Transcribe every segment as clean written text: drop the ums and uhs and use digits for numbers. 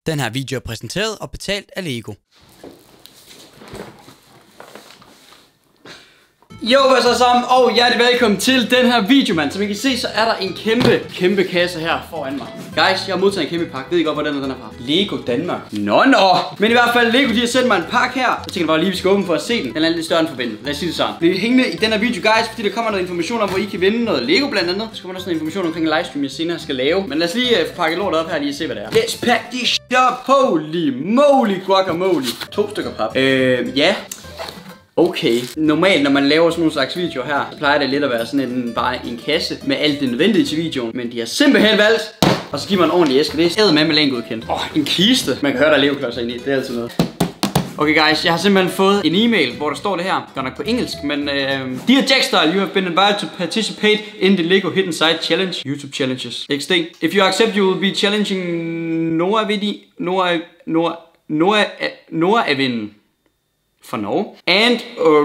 Den her video er præsenteret og betalt af Lego. Jo, hvad så sammen, og hjertelig velkommen til den her video, mand. Som I kan se, så er der en kæmpe kasse her foran mig. Guys, jeg har modtaget en kæmpe pakke. Ved I godt, hvor den er fra? Lego Danmark. Nå. Men i hvert fald, Lego, de har sendt mig en pakke her. Jeg tænker bare lige, vi skal åbne for at se den. Den er lidt større end forventet. Lad os sige det sådan. Det er hængende i den her video, guys, fordi der kommer noget information om, hvor I kan vinde noget Lego blandt andet. Så kommer der sådan noget information omkring livestream, jeg senere skal lave. Men lad os lige få pakket lortet op her, lige at se, hvad det er. Let's pack this shit up. Holy moly, guacamole. 2 stykker pap. Ja. Okay, normalt når man laver sådan nogle slags videoer her, så plejer det lidt at være sådan bare en kasse med alt det nødvendige til videoen. Men de har simpelthen valgt, og så giver man en ordentlig æske. Det er med længe godkendt. En kiste. Man kan høre, der er legoklodser ind i. Det er altid noget. Okay guys, jeg har simpelthen fået en e-mail, hvor der står det her. Godt nok på engelsk, men Dear Jackstyle, you have been invited to participate in the Lego Hidden Side Challenge. YouTube Challenges. XD. If you accept, you will be challenging Noah Evin for Norge, and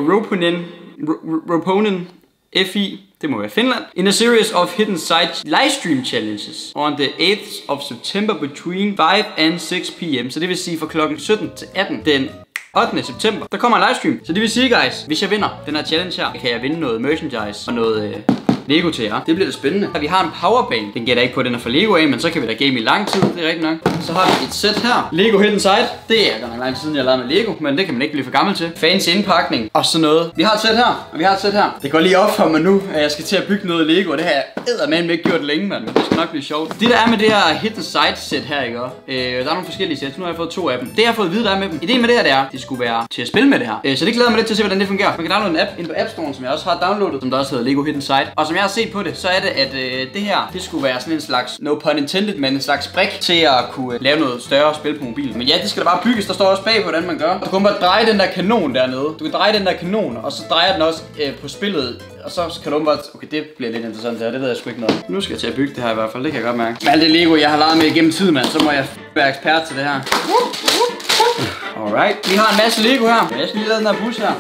Roponen FI, det må være Finland, in a series of hidden side livestream challenges on the 8th of September between 5 and 6 p.m. Så det vil sige fra klokken 17 til 18 den 8. september. Der kommer en livestream. Så det vil sige, guys, hvis jeg vinder den her challenge her, kan jeg vinde noget merchandise og noget Lego til jer. Det bliver da spændende. Vi har en powerbank. Den gætter ikke på, at den er fra Lego af, men så kan vi da game i lang tid. Det er rigtigt nok. Så har vi et sæt her. Lego Hidden Side. Det er godt nok lang tid siden, jeg har lavet med Lego, men det kan man ikke blive for gammel til. Fancy indpakning og sådan noget. Vi har et sæt her, og vi har et sæt her. Det går lige op for mig nu, at jeg skal til at bygge noget Lego, og det har jeg eddermame ikke gjort længe, mand. Men det skal nok blive sjovt. Det der er med det her Hidden Side sæt her, ikke? Der er nogle forskellige sæt. Nu har jeg fået 2 af dem. Det jeg har fået at vide, der er med dem. Ideen med det her, det er, det skulle være til at spille med det her. Så det glæder mig lidt til at se, hvordan det fungerer. Man kan downloade en app ind på App Store, som jeg også har downloadet, som der også hedder Lego Hidden Side. Og som jeg har set på det, så er det, at det her, det skulle være sådan en slags, no pun intended, men en slags brik til at kunne lave noget større spil på mobilen. Men ja, det skal da bare bygges. Der står også bag på, hvordan man gør. Du kan bare dreje den der kanon dernede. Du kan dreje den der kanon, og så drejer den også på spillet. Og så kan du bare... Okay, det bliver lidt interessant der. Det ved jeg sgu ikke noget. Nu skal jeg til at bygge det her i hvert fald. Det kan jeg godt mærke. Med alt det Lego, jeg har leget med igennem tiden, mand, så må jeg være ekspert til det her. Alright. Vi har en masse Lego her. Jeg skal lige lade den her bus her.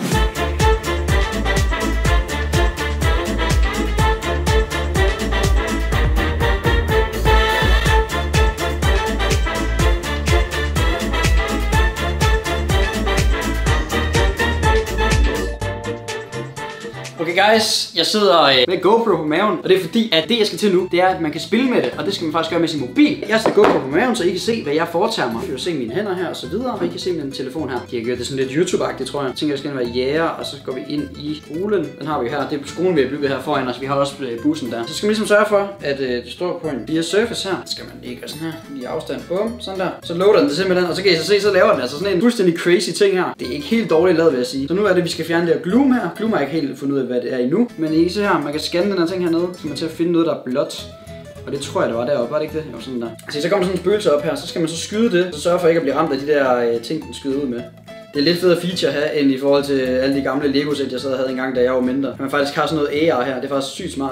Okay guys, jeg sidder med GoPro på maven, og det er fordi, at det jeg skal til nu, det er, at man kan spille med det, og det skal man faktisk gøre med sin mobil. Jeg skal GoPro på maven, så I kan se, hvad jeg foretager mig. I kan se mine hænder her og så videre, og I kan se min telefon her. De har gjort det sådan lidt YouTube-agtigt, tror jeg. Jeg tænker, jeg skal være jæger, og så går vi ind i skolen. Den har vi her. Det er skolen, vi har bygget her foran os. Vi har også bussen der. Så skal man ligesom sørge for, at det står på en clear surface her. Så skal man ligge sådan her, lige afstand. Bum, sådan der. Så loader den det simpelthen, og så kan I så se, så laver den altså sådan en fuldstændig crazy ting her. Det er ikke helt dårligt lavet, vil jeg sige. Så nu er det, vi skal fjerne det her gloom her. Gloom har jeg ikke helt fundet ud af, hvad det er endnu. Men I kan se her, man kan scanne den her ting hernede, så man til at finde noget, der er blåt. Og det tror jeg, det var deroppe, var det ikke det? Jo, sådan der. Så kommer sådan en spøgelse op her, så skal man så skyde det, så sørge for ikke at blive ramt af de der ting, den skyder ud med. Det er lidt federe feature her, end i forhold til alle de gamle Lego-sæt, jeg sad og havde engang, da jeg var mindre. Man faktisk har sådan noget AR her, det er faktisk sygt smart.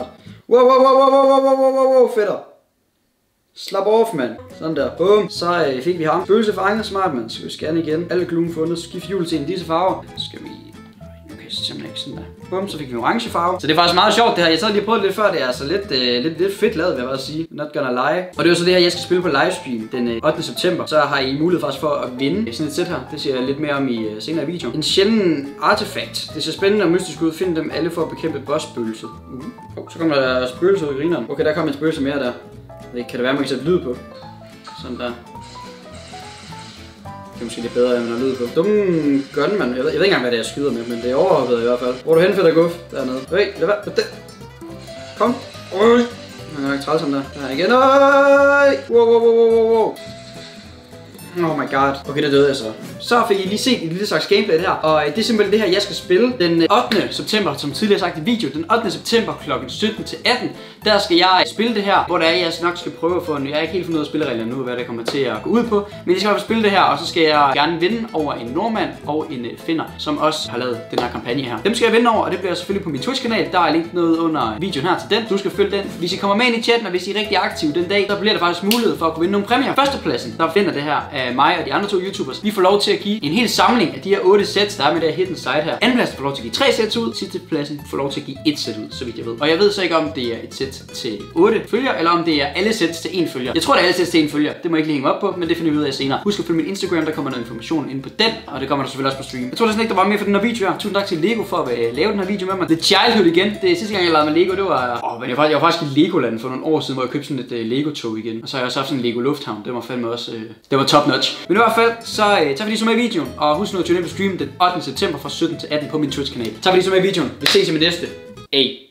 Wow, fedtere. Slap off, mand. Sådan der. Bum. Så fik vi ham. Spøgelse fanget, smart, mand. Så vi scanne igen. Alle gloom fundet. Skift hjul til en disse farver. Så skal vi... Okay, så simpelthen ikke sådan der. Bum, så fik vi en orange farve. Så det er faktisk meget sjovt det her. Jeg sad lige og prøvede lidt før. Det er altså lidt fedt lavet, vil jeg bare sige. Not gonna lie. Og det er så det her, jeg skal spille på livestream den 8. september. Så har I mulighed faktisk for at vinde sådan et sæt her. Det siger jeg lidt mere om i senere i videoen. En sjælden artefakt. Det ser spændende og mystisk ud. Find dem alle for at bekæmpe boss-spøgelse. Så kommer der spøgelse ud i grineren. Okay, der kommer en spøgelse mere der. Kan det være, man kan sætte lyd på? Sådan der. Det er måske lidt bedre, end man har lyd på. Dumme gunman. Jeg ved ikke engang, hvad det er, jeg skyder med, men det er overhoppet i hvert fald. Hvor er du hen, fedt og guf? Dernede. Hey, lad være. Kom. Øj. Han er ikke træt som der. Der er han igen. Øj. Wow. Oh my god. Okay, der døde jeg så. Så fik I lige set et lille slags gameplay her. Og det er simpelthen det her, jeg skal spille den 8. september, som tidligere sagt i video. Den 8. september kl. 17 til 18. Der skal jeg spille det her, hvor der er, jeg nok skal prøve at få en... Jeg er ikke helt fundet ud af spillereglerne nu, hvad det kommer til at gå ud på. Men jeg skal i hvert fald spille det her, og så skal jeg gerne vinde over en nordmand og en finder, som også har lavet den her kampagne her. Dem skal jeg vinde over, og det bliver selvfølgelig på min Twitch-kanal. Der er link noget under videoen her til den. Du skal følge den. Hvis I kommer med ind i chatten, og hvis I er rigtig aktive den dag, så bliver der faktisk mulighed for at kunne vinde nogle præmier. Førstepladsen, der finder det her af mig og de andre 2 YouTubers. Vi får lov til at give en hel samling af de her 8 sæt, der er med det her hidden side her. Andenpladsen får lov til at give 3 sæt ud, sidste pladsen får lov til at give 1 sæt ud, så vidt jeg ved. Og jeg ved så ikke, om det er et sæt til 8 følger, eller om det er alle sæt til 1 følger. Jeg tror, det er alle sæt til 1 følger. Det må jeg ikke lige hænge op på, men det finder vi ud af senere. Husk at følge min Instagram, der kommer noget information ind på den, og det kommer der selvfølgelig også på stream. Jeg tror næsten ikke, der var mere for den her video her. Tusind tak til Lego for at lave den her video med mig. The Childhood igen. Det er sidste gang, jeg lavede med Lego, det var... men jeg var faktisk i Legoland for nogle år siden, hvor jeg købte sådan et Lego-tog igen. Og så har jeg også haft sådan en Lego Lufthavn. Det var fandme også... det var top notch. Men i hvert fald, så tak fordi I så med i videoen. Og husk nu at tune ind på stream den 8. september fra 17 til 18 på min Twitch-kanal. Tak fordi I så med i videoen. Vi ses i min næste. Hey.